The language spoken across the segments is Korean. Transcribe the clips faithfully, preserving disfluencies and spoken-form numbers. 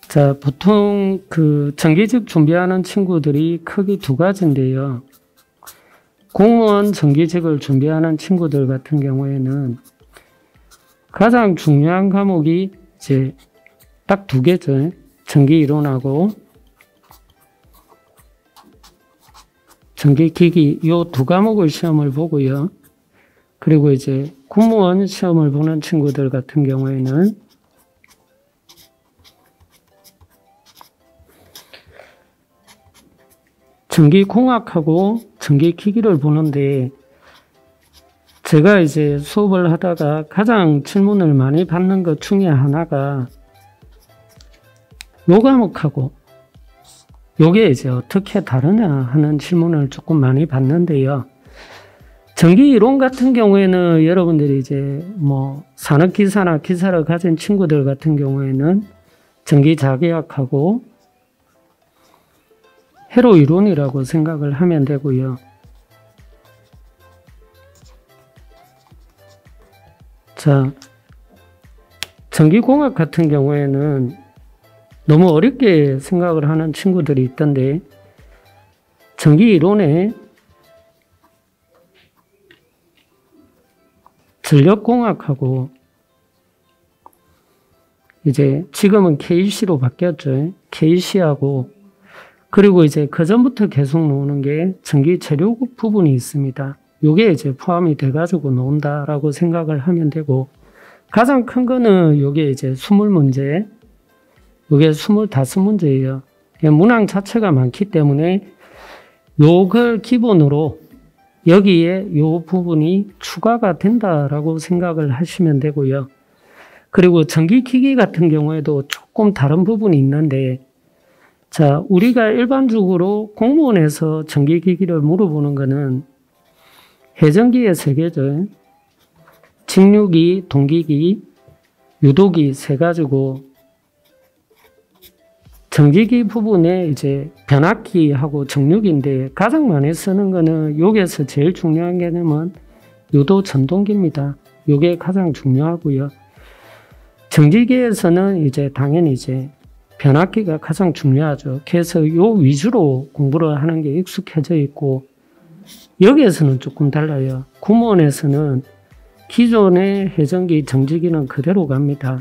자, 보통 그 정규직 준비하는 친구들이 크게 두 가지인데요. 공무원 정규직을 준비하는 친구들 같은 경우에는 가장 중요한 과목이 이제 딱 두 개죠. 전기이론하고 전기기기 요 두 과목을 시험을 보고요. 그리고 이제 공무원 시험을 보는 친구들 같은 경우에는 전기공학하고 전기기기를 보는데, 제가 이제 수업을 하다가 가장 질문을 많이 받는 것 중에 하나가 요 과목하고 요게 이제 어떻게 다르냐 하는 질문을 조금 많이 받는데요. 전기이론 같은 경우에는 여러분들이 이제 뭐 산업기사나 기사를 가진 친구들 같은 경우에는 전기자기학하고 회로이론이라고 생각을 하면 되고요. 자, 전기공학 같은 경우에는 너무 어렵게 생각을 하는 친구들이 있던데, 전기이론에 전력공학하고 이제 지금은 케이씨로 바뀌었죠. 케이씨하고 그리고 이제 그 전부터 계속 나오는 게 전기 재료국 부분이 있습니다. 요게 이제 포함이 돼가지고 나온다라고 생각을 하면 되고, 가장 큰 거는 요게 이제 스물 문제, 요게 스물다섯 문제예요. 문항 자체가 많기 때문에 요걸 기본으로 여기에 요 부분이 추가가 된다라고 생각을 하시면 되고요. 그리고 전기기기 같은 경우에도 조금 다른 부분이 있는데, 자, 우리가 일반적으로 공무원에서 전기기기를 물어보는 거는 회전기의 세 개죠. 직류기, 동기기, 유도기 세 가지고, 전기기 부분에 이제 변압기하고 정류기인데, 가장 많이 쓰는 거는 여기에서 제일 중요한 개념은 유도 전동기입니다. 요게 가장 중요하고요. 전기기에서는 이제 당연히 이제 변압기가 가장 중요하죠. 그래서 요 위주로 공부를 하는 게 익숙해져 있고, 여기에서는 조금 달라요. 공무원에서는 기존의 회전기, 정지기는 그대로 갑니다.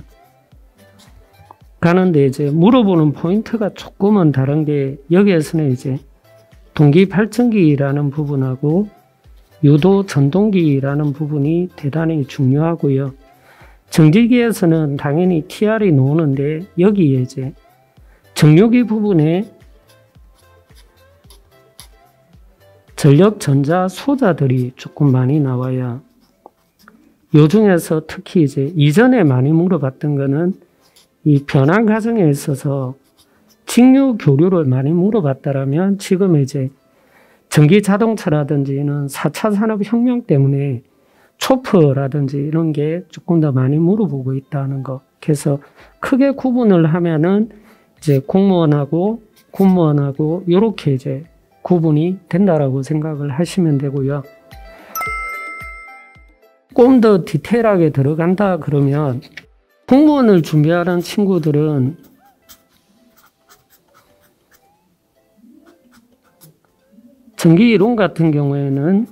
가는데 이제 물어보는 포인트가 조금은 다른 게, 여기에서는 이제 동기 발전기라는 부분하고 유도 전동기라는 부분이 대단히 중요하고요. 정지기에서는 당연히 티알이 나오는데, 여기에 이제 정류기 부분에 전력, 전자, 소자들이 조금 많이 나와요. 요 중에서 특히 이제 이전에 많이 물어봤던 거는 이 변환 과정에 있어서 직류 교류를 많이 물어봤다라면, 지금 이제 전기 자동차라든지는 사 차 산업혁명 때문에 초프라든지 이런 게 조금 더 많이 물어보고 있다는 거. 그래서 크게 구분을 하면은 이제 공무원하고 군무원하고 이렇게 이제 구분이 된다라고 생각을 하시면 되고요. 조금 더 디테일하게 들어간다 그러면, 공무원을 준비하는 친구들은 전기이론 같은 경우에는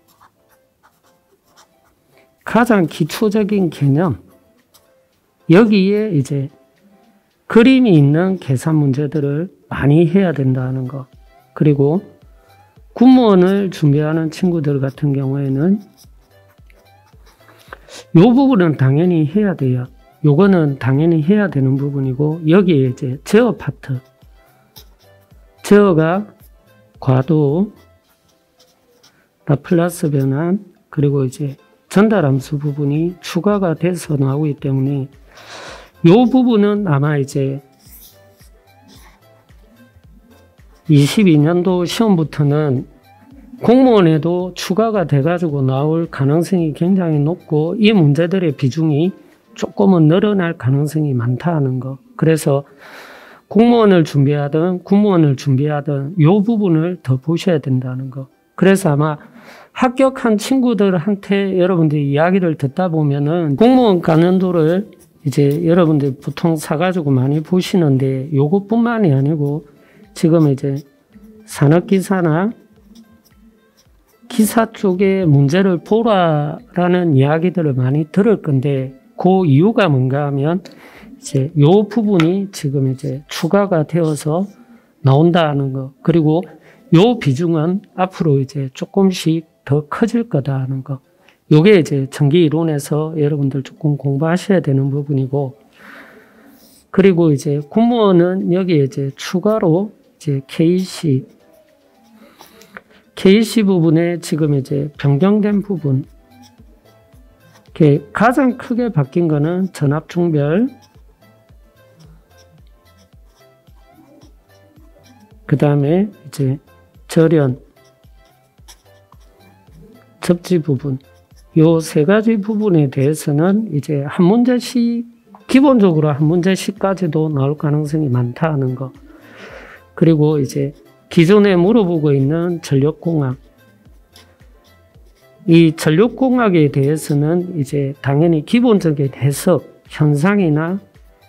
가장 기초적인 개념, 여기에 이제 그림이 있는 계산 문제들을 많이 해야 된다는 거. 그리고 군무원을 준비하는 친구들 같은 경우에는 이 부분은 당연히 해야 돼요. 요거는 당연히 해야 되는 부분이고, 여기에 이제 제어 파트, 제어가 과도, 라플라스 변환, 그리고 이제 전달함수 부분이 추가가 돼서 나오기 때문에 요 부분은 아마 이제 이십이 년도 시험부터는 공무원에도 추가가 돼가지고 나올 가능성이 굉장히 높고, 이 문제들의 비중이 조금은 늘어날 가능성이 많다는 거. 그래서 공무원을 준비하든 군무원을 준비하든 요 부분을 더 보셔야 된다는 거. 그래서 아마 합격한 친구들한테 여러분들이 이야기를 듣다 보면은 공무원 관련도를 이제 여러분들 보통 사가지고 많이 보시는데 요것뿐만이 아니고 지금 이제 산업기사나 기사 쪽에 문제를 보라라는 이야기들을 많이 들을 건데 그 이유가 뭔가 하면 이제 요 부분이 지금 이제 추가가 되어서 나온다는 거. 그리고 요 비중은 앞으로 이제 조금씩 더 커질 거다 하는 거. 요게 이제 전기 이론에서 여러분들 조금 공부하셔야 되는 부분이고, 그리고 이제 공무원은 여기에 이제 추가로 이제 케이씨, 케이씨 부분에 지금 이제 변경된 부분, 가장 크게 바뀐 거는 전압중별, 그 다음에 이제 절연, 접지 부분, 요 세 가지 부분에 대해서는 이제 한 문제씩, 기본적으로 한 문제씩까지도 나올 가능성이 많다는 거. 그리고 이제 기존에 물어보고 있는 전력공학. 이 전력공학에 대해서는 이제 당연히 기본적인 해석, 현상이나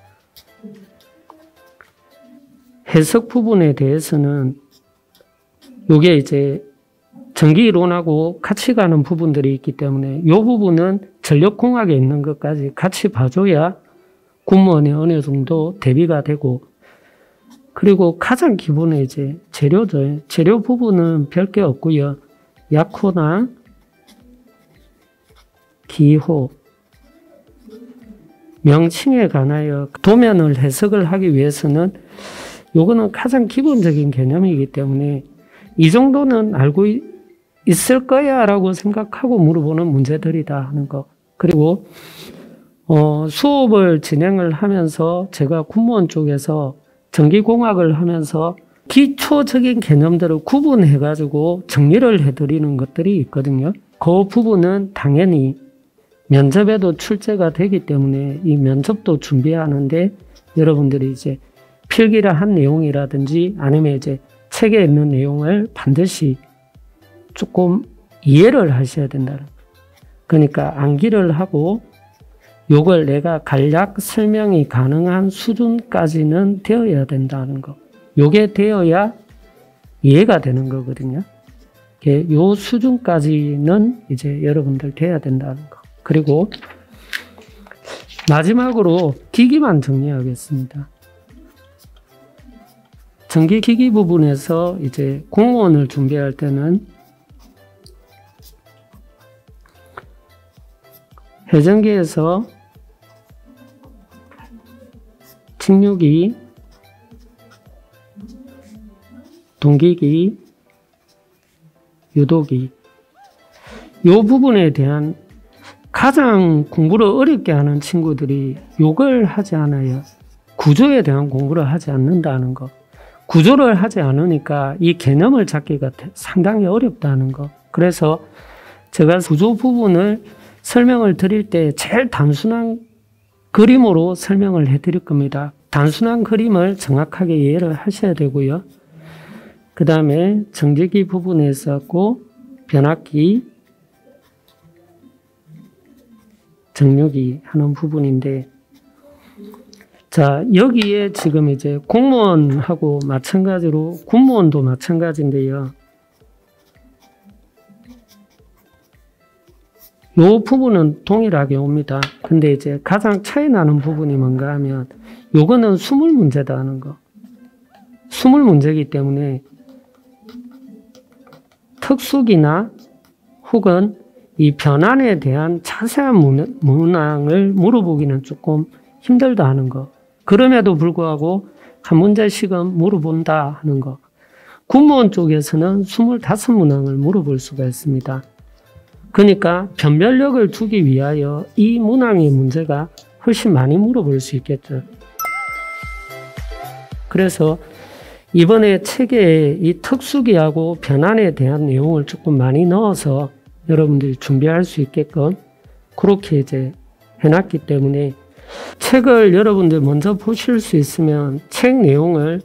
해석 부분에 대해서는 요게 이제 전기 이론하고 같이 가는 부분들이 있기 때문에 이 부분은 전력공학에 있는 것까지 같이 봐줘야 공무원이 어느 정도 대비가 되고, 그리고 가장 기본에 이제 재료죠. 재료 부분은 별게 없고요. 약호나 기호, 명칭에 관하여 도면을 해석을 하기 위해서는 요거는 가장 기본적인 개념이기 때문에 이 정도는 알고 있을 거야 라고 생각하고 물어보는 문제들이다 하는 거. 그리고 어, 수업을 진행을 하면서 제가 공무원 쪽에서 전기공학을 하면서 기초적인 개념들을 구분해가지고 정리를 해드리는 것들이 있거든요. 그 부분은 당연히 면접에도 출제가 되기 때문에 이 면접도 준비하는데 여러분들이 이제 필기를 한 내용이라든지 아니면 이제 책에 있는 내용을 반드시 조금 이해를 하셔야 된다는 거예요. 그러니까 암기를 하고 요걸 내가 간략 설명이 가능한 수준까지는 되어야 된다는 거. 요게 되어야 이해가 되는 거거든요. 요 수준까지는 이제 여러분들 돼야 된다는 거. 그리고 마지막으로 기기만 정리하겠습니다. 전기기기 부분에서 이제 공무원을 준비할 때는 회전기에서 직류기, 동기기, 유도기, 이 부분에 대한 가장 공부를 어렵게 하는 친구들이 요걸 하지 않아요. 구조에 대한 공부를 하지 않는다는 거. 구조를 하지 않으니까 이 개념을 잡기가 상당히 어렵다는 거. 그래서 제가 구조 부분을 설명을 드릴 때 제일 단순한 그림으로 설명을 해드릴 겁니다. 단순한 그림을 정확하게 이해를 하셔야 되고요. 그 다음에 정제기 부분에 있었고 변압기, 정류기 하는 부분인데, 자, 여기에 지금 이제 공무원하고 마찬가지로 군무원도 마찬가지인데요. 요 부분은 동일하게 옵니다. 근데 이제 가장 차이 나는 부분이 뭔가 하면 요거는 수물 문제다 하는 거. 수물 문제이기 때문에 특수기나 혹은 이 변환에 대한 자세한 문항을 물어보기는 조금 힘들다 하는 거. 그럼에도 불구하고 한 문제씩은 물어본다 하는 거. 군무원 쪽에서는 이십오 문항을 물어볼 수가 있습니다. 그러니까 변별력을 두기 위하여 이 문항의 문제가 훨씬 많이 물어볼 수 있겠죠. 그래서 이번에 책에 이 특수기하고 변환에 대한 내용을 조금 많이 넣어서 여러분들이 준비할 수 있게끔 그렇게 이제 해놨기 때문에 책을 여러분들 먼저 보실 수 있으면 책 내용을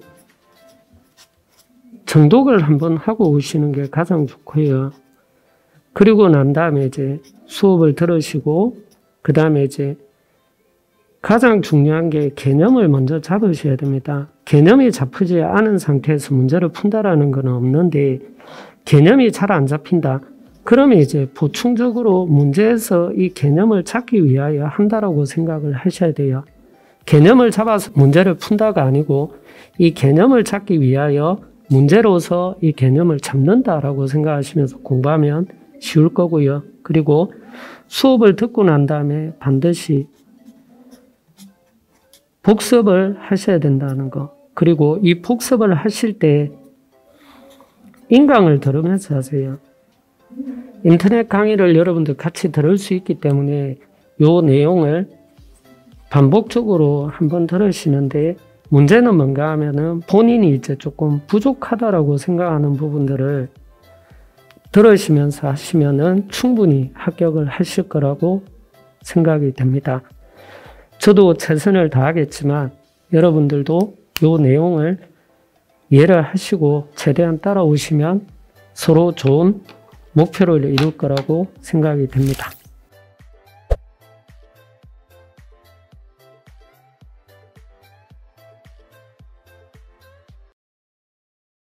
정독을 한번 하고 오시는 게 가장 좋고요. 그리고 난 다음에 이제 수업을 들으시고, 그 다음에 이제 가장 중요한 게 개념을 먼저 잡으셔야 됩니다. 개념이 잡히지 않은 상태에서 문제를 푼다라는 건 없는데 개념이 잘 안 잡힌다. 그러면 이제 보충적으로 문제에서 이 개념을 찾기 위하여 한다라고 생각을 하셔야 돼요. 개념을 잡아서 문제를 푼다가 아니고 이 개념을 찾기 위하여 문제로서 이 개념을 잡는다라고 생각하시면서 공부하면 쉬울 거고요. 그리고 수업을 듣고 난 다음에 반드시 복습을 하셔야 된다는 거. 그리고 이 복습을 하실 때 인강을 들으면서 하세요. 인터넷 강의를 여러분들 같이 들을 수 있기 때문에 이 내용을 반복적으로 한번 들으시는데 문제는 뭔가 하면은 본인이 이제 조금 부족하다라고 생각하는 부분들을 들으시면서 하시면은 충분히 합격을 하실 거라고 생각이 됩니다. 저도 최선을 다하겠지만 여러분들도 이 내용을 이해를 하시고 최대한 따라오시면 서로 좋은 목표를 이룰 거라고 생각이 됩니다.